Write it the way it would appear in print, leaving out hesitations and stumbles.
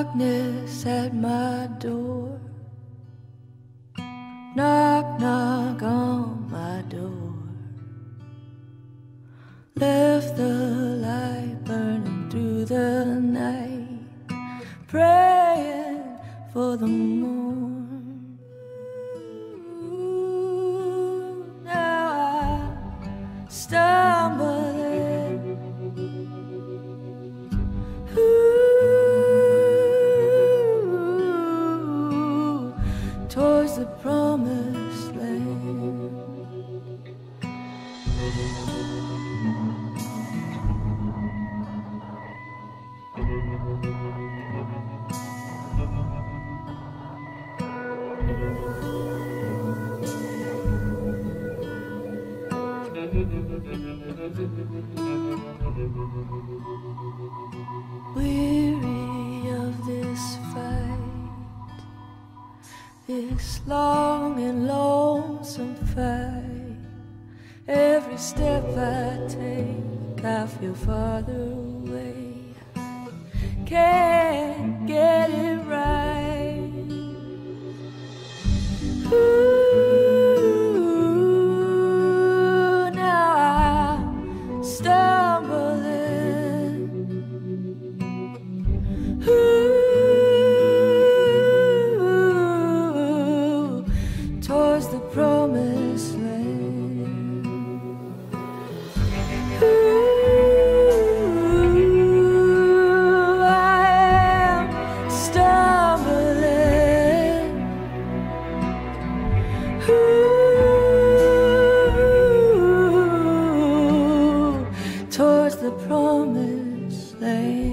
Darkness at my door. Knock, knock on my door. Left the light burning through the night, praying for the morn. Now I stumble towards the promised land. Weary of this fight, this long and lonesome fight. Every step I take, I feel farther away. Can't get it right. Ooh, now I'm stumbling. Ooh, towards the promised land. Ooh, I am stumbling. Ooh, towards the promised land.